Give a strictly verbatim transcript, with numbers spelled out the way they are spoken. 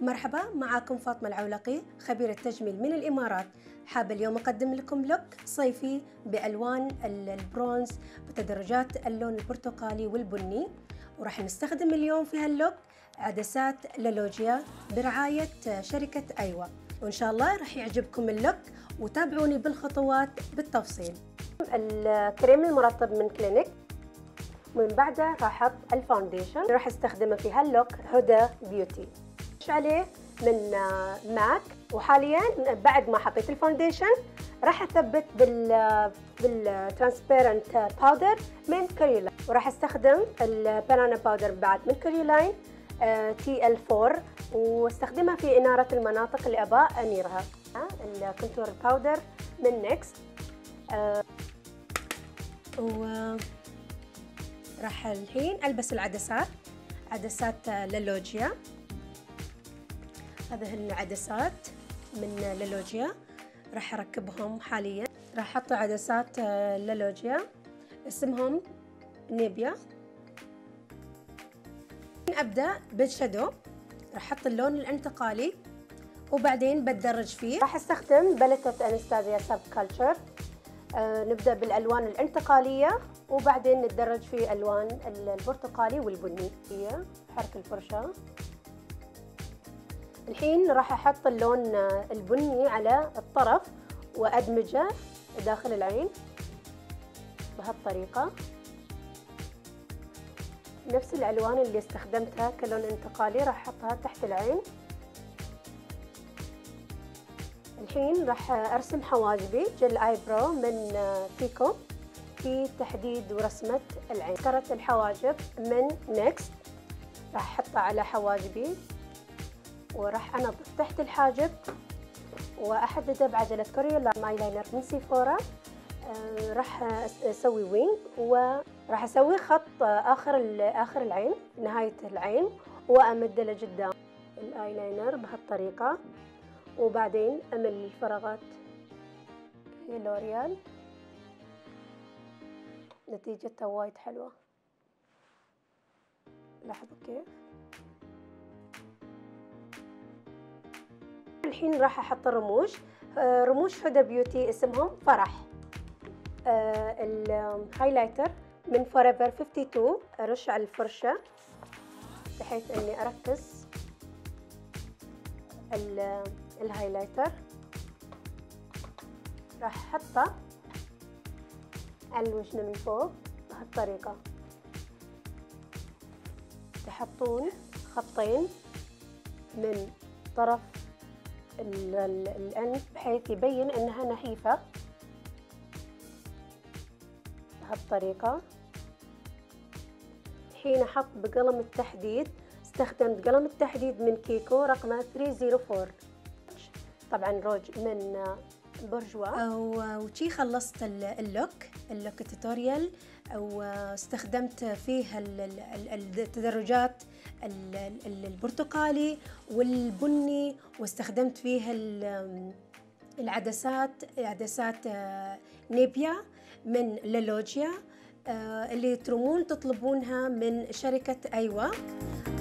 مرحبا، معكم فاطمة العولقي خبيرة تجميل من الإمارات. حابة اليوم أقدم لكم لوك صيفي بألوان البرونز بتدرجات اللون البرتقالي والبني، وراح نستخدم اليوم في هاللوك عدسات لالوجيا برعاية شركة أيوا، وإن شاء الله راح يعجبكم اللوك وتابعوني بالخطوات بالتفصيل. الكريم المرطب من كلينيك، من بعده راح أحط الفاونديشن راح استخدمه في هاللوك هدى بيوتي عليه من ماك. وحاليا بعد ما حطيت الفاونديشن راح اثبت بال بالترانسبيرنت باودر من كوريلاين، وراح استخدم البنانا باودر بعد من كوريلاين تي ال أربعة، واستخدمها في اناره المناطق اللي ابى انيرها. الكونتور باودر من نيكست، وراح الحين البس العدسات، عدسات لالوجيا. هذه العدسات من لالوجيا راح اركبهم حاليا. راح احط عدسات لالوجيا اسمهم نيبيا. ابدا بالشادو، راح احط اللون الانتقالي وبعدين بتدرج فيه. راح استخدم باليتة انستازيا سب كلتشر. آه نبدا بالالوان الانتقاليه وبعدين نتدرج في الوان البرتقالي والبني. هي حرك الفرشه. الحين راح احط اللون البني على الطرف وادمجه داخل العين بهالطريقه، نفس الالوان اللي استخدمتها كلون انتقالي راح احطها تحت العين. الحين راح ارسم حواجبي جل ايبرو من فيكو في تحديد ورسمه العين. كرت الحواجب من نيكست راح احطها على حواجبي، وراح انظف تحت الحاجب واحدده بعجله كوريلاين اي لاينر من سيفورا. آه راح اسوي وينج، وراح اسوي خط اخر اخر العين، نهايه العين، وامده لقدام الاي لاينر بهالطريقه، وبعدين امل الفراغات هي لوريال. نتيجتها وايد حلوه، لاحظوا كيف. الحين راح احط الرموش. آه رموش هدى بيوتي اسمهم فرح. آه الهايلايتر من فوريفر اثنين وخمسين، ارش على الفرشه بحيث اني اركز الهايلايتر. راح احطه على الوجه من فوق بهالطريقه. تحطون خطين من طرف الأنف بحيث يبين انها نحيفة بهالطريقة. الحين احط بقلم التحديد، استخدمت قلم التحديد من كيكو رقمه ثلاثمئة وأربعة، طبعا روج من بورجوا. وشي خلصت اللوك اللوك التوتوريال، واستخدمت فيه التدرجات البرتقالي والبني، واستخدمت فيه العدسات عدسات نيبيا من لالوجيا اللي ترمون تطلبونها من شركة أيوا.